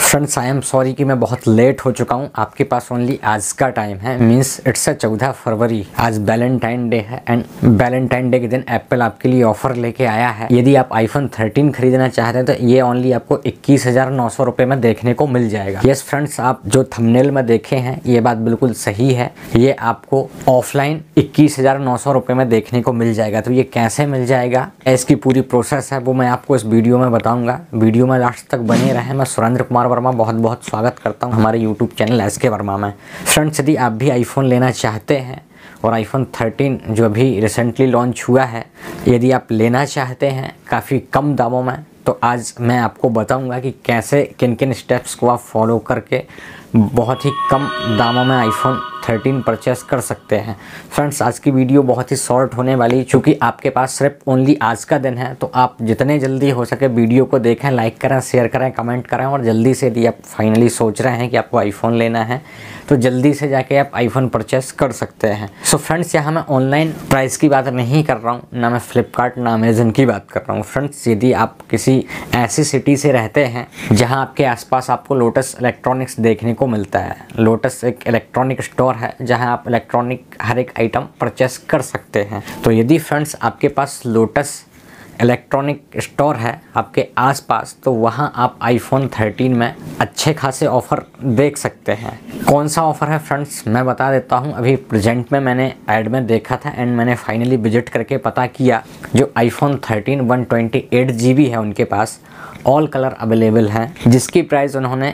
Friends I am sorry कि मैं बहुत लेट हो चुका हूँ। आपके पास ओनली आज का टाइम है, मीन्स इट्स 14 फरवरी। आज वैलेंटाइन डे है एंड वैलेंटाइन डे के दिन एप्पल आपके लिए ऑफर लेके आया है। यदि आप आईफोन 13 खरीदना चाहते हैं तो ये ओनली आपको 21,900 रुपये में देखने को मिल जाएगा। यस फ्रेंड्स, आप जो थंबनेल में देखे हैं ये बात बिल्कुल सही है। ये आपको ऑफलाइन 21,900 रुपये में देखने को मिल जाएगा। तो ये कैसे मिल जाएगा, इसकी पूरी प्रोसेस है वो मैं आपको इस वीडियो में बताऊँगा। वीडियो में लास्ट तक बने रहें। मैं सुरेंद्र कुमार वर्मा बहुत बहुत स्वागत करता हूं हमारे YouTube चैनल SK वर्मा में। फ्रेंड्स, यदि आप भी आईफोन लेना चाहते हैं और आईफोन 13 जो अभी रिसेंटली लॉन्च हुआ है, यदि आप लेना चाहते हैं काफ़ी कम दामों में, तो आज मैं आपको बताऊंगा कि कैसे किन किन स्टेप्स को आप फॉलो करके बहुत ही कम दामों में आईफोन 13 परचेस कर सकते हैं। फ्रेंड्स, आज की वीडियो बहुत ही शॉर्ट होने वाली, चूँकि आपके पास सिर्फ ओनली आज का दिन है। तो आप जितने जल्दी हो सके वीडियो को देखें, लाइक करें, शेयर करें, कमेंट करें और जल्दी से यदि आप फाइनली सोच रहे हैं कि आपको आईफोन लेना है तो जल्दी से जाके आप आईफोन परचेस कर सकते हैं। सो फ्रेंड्स, यहाँ मैं ऑनलाइन प्राइस की बात नहीं कर रहा हूँ, ना मैं फ्लिपकार्ट ना अमेजन की बात कर रहा हूँ। फ्रेंड्स, यदि आप किसी ऐसी सिटी से रहते हैं जहाँ आपके आसपास आपको लोटस इलेक्ट्रॉनिक्स देखने को मिलता है। लोटस एक इलेक्ट्रॉनिक स्टोर है जहां आप इलेक्ट्रॉनिक हर एक आइटम परचेस कर सकते हैं। तो यदि फ्रेंड्स आपके पास लोटस इलेक्ट्रॉनिक स्टोर है आपके आसपास, तो वहां आप आईफोन 13 में अच्छे खासे ऑफ़र देख सकते हैं। कौन सा ऑफ़र है फ्रेंड्स, मैं बता देता हूं। अभी प्रेजेंट में मैंने ऐड में देखा था एंड मैंने फाइनली विजिट करके पता किया। जो आईफोन 13 128 GB है उनके पास ऑल कलर अवेलेबल हैं, जिसकी प्राइस उन्होंने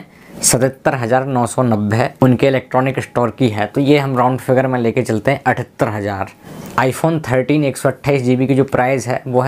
77,990 उनके इलेक्ट्रॉनिक स्टोर की है। तो ये हम राउंड फिगर में लेके चलते हैं 78,000। आईफोन 13 128 GB की जो प्राइस है वो है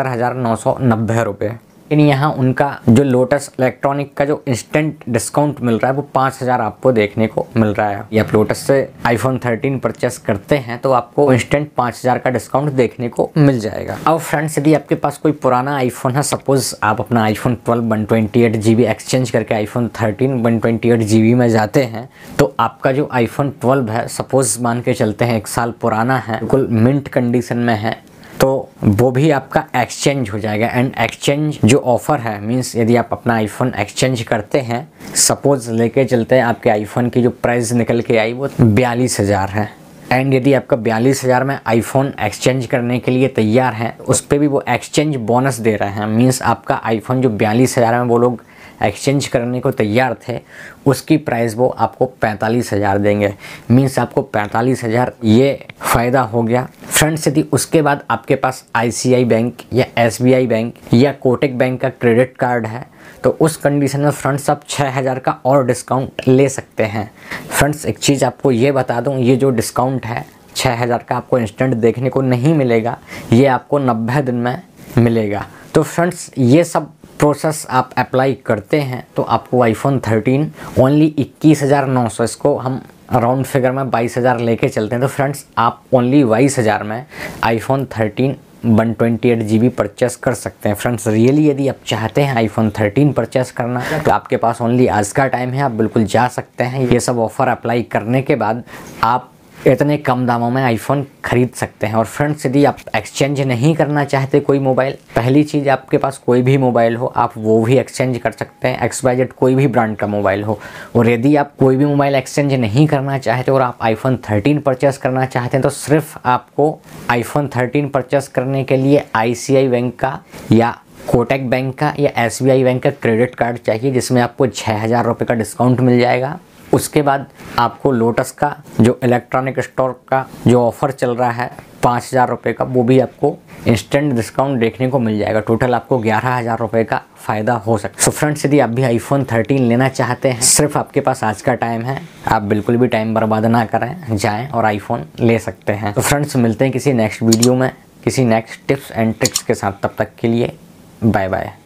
77,990 रुपये। लेकिन यहाँ उनका जो लोटस इलेक्ट्रॉनिक का जो इंस्टेंट डिस्काउंट मिल रहा है वो 5,000 आपको देखने को मिल रहा है। या आप लोटस से आईफोन 13 परचेस करते हैं तो आपको इंस्टेंट 5,000 का डिस्काउंट देखने को मिल जाएगा। अब फ्रेंड्स, यदि आपके पास कोई पुराना आईफोन है, सपोज आप अपना आईफोन 12 128 GB एक्सचेंज करके आईफोन 13 128 GB में जाते हैं, तो आपका जो आईफोन 12 है, सपोज मान के चलते हैं 1 साल पुराना है, बिल्कुल मिंट कंडीशन में है, तो वो भी आपका एक्सचेंज हो जाएगा। एंड एक्सचेंज जो ऑफ़र है, मींस यदि आप अपना आईफोन एक्सचेंज करते हैं, सपोज लेके चलते हैं आपके आईफोन की जो प्राइस निकल के आई वो 42,000 है, एंड यदि आपका 42,000 में आईफोन एक्सचेंज करने के लिए तैयार है, उस पर भी वो एक्सचेंज बोनस दे रहे हैं। मींस आपका आईफोन जो 42,000 में वो लोग एक्सचेंज करने को तैयार थे, उसकी प्राइस वो आपको 45,000 देंगे। मींस आपको 45,000 ये फ़ायदा हो गया। फ्रेंड्स, यदि उसके बाद आपके पास ICI बैंक या SBI बैंक या कोटक बैंक का क्रेडिट कार्ड है, तो उस कंडीशन में फ्रेंड्स आप 6,000 का और डिस्काउंट ले सकते हैं। फ्रेंड्स, एक चीज़ आपको ये बता दूँ, ये जो डिस्काउंट है 6,000 का आपको इंस्टेंट देखने को नहीं मिलेगा, ये आपको 90 दिन में मिलेगा। तो फ्रेंड्स, ये सब प्रोसेस आप अप्लाई करते हैं तो आपको आईफोन 13 ओनली 21,900, इसको हम राउंड फिगर में 22,000 लेके चलते हैं, तो फ्रेंड्स आप ओनली 22,000 में आईफोन 13 128 GB परचेस कर सकते हैं। फ्रेंड्स, रियली यदि आप चाहते हैं आईफोन 13 परचेस करना तो आपके पास ओनली आज का टाइम है, आप बिल्कुल जा सकते हैं। ये सब ऑफ़र अप्लाई करने के बाद आप इतने कम दामों में आईफोन खरीद सकते हैं। और फ्रेंड्स, यदि आप एक्सचेंज नहीं करना चाहते कोई मोबाइल, पहली चीज़ आपके पास कोई भी मोबाइल हो आप वो भी एक्सचेंज कर सकते हैं, XYZ कोई भी ब्रांड का मोबाइल हो। और यदि आप कोई भी मोबाइल एक्सचेंज नहीं करना चाहते और आप आईफोन 13 परचेस करना चाहते हैं, तो सिर्फ आपको आईफोन 13 परचेस करने के लिए ICI बैंक का या कोटक बैंक का या SBI बैंक का क्रेडिट कार्ड चाहिए, जिसमें आपको 6,000 रुपये का डिस्काउंट मिल जाएगा। उसके बाद आपको लोटस का जो इलेक्ट्रॉनिक स्टोर का जो ऑफ़र चल रहा है 5,000 रुपये का, वो भी आपको इंस्टेंट डिस्काउंट देखने को मिल जाएगा। टोटल आपको 11,000 रुपये का फ़ायदा हो सकता है। सो फ्रेंड्स, यदि आप भी आईफोन 13 लेना चाहते हैं, सिर्फ आपके पास आज का टाइम है, आप बिल्कुल भी टाइम बर्बाद ना करें, जाएँ और आईफोन ले सकते हैं। तो फ्रेंड्स, मिलते हैं किसी नेक्स्ट वीडियो में किसी नेक्स्ट टिप्स एंड ट्रिक्स के साथ। तब तक के लिए बाय बाय।